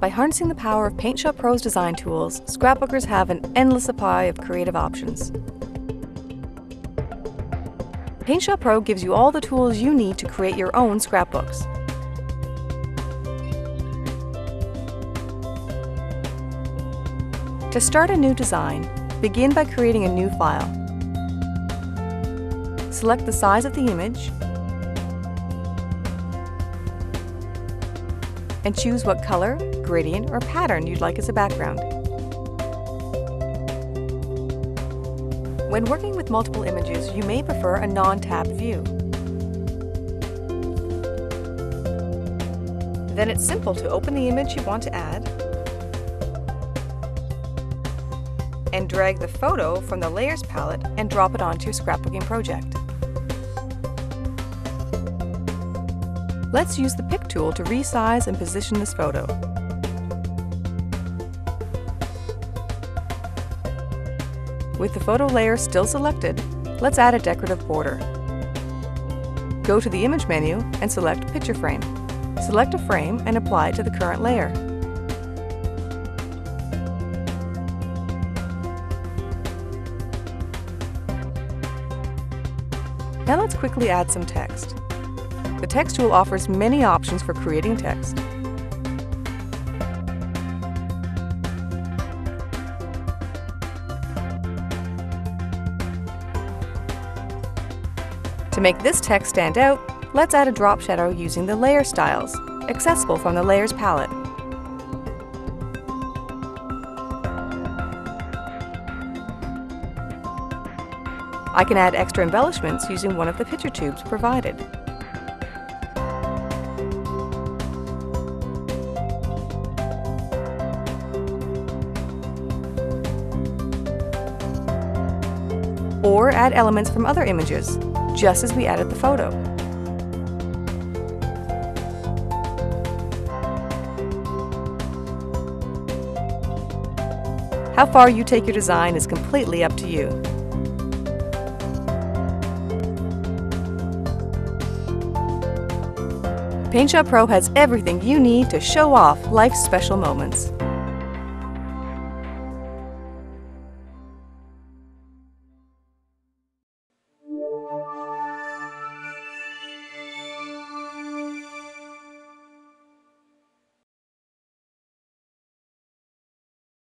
By harnessing the power of PaintShop Pro's design tools, scrapbookers have an endless supply of creative options. PaintShop Pro gives you all the tools you need to create your own scrapbooks. To start a new design, begin by creating a new file. Select the size of the image and choose what color, gradient, or pattern you'd like as a background. When working with multiple images, you may prefer a non-tabbed view. Then it's simple to open the image you want to add and drag the photo from the Layers palette and drop it onto your scrapbooking project. Let's use the Pick tool to resize and position this photo. With the photo layer still selected, let's add a decorative border. Go to the Image menu and select Picture Frame. Select a frame and apply it to the current layer. Now let's quickly add some text. The Text tool offers many options for creating text. To make this text stand out, let's add a drop shadow using the layer styles, accessible from the Layers palette. I can add extra embellishments using one of the picture tubes provided. Or add elements from other images, just as we added the photo. How far you take your design is completely up to you. PaintShop Pro has everything you need to show off life's special moments.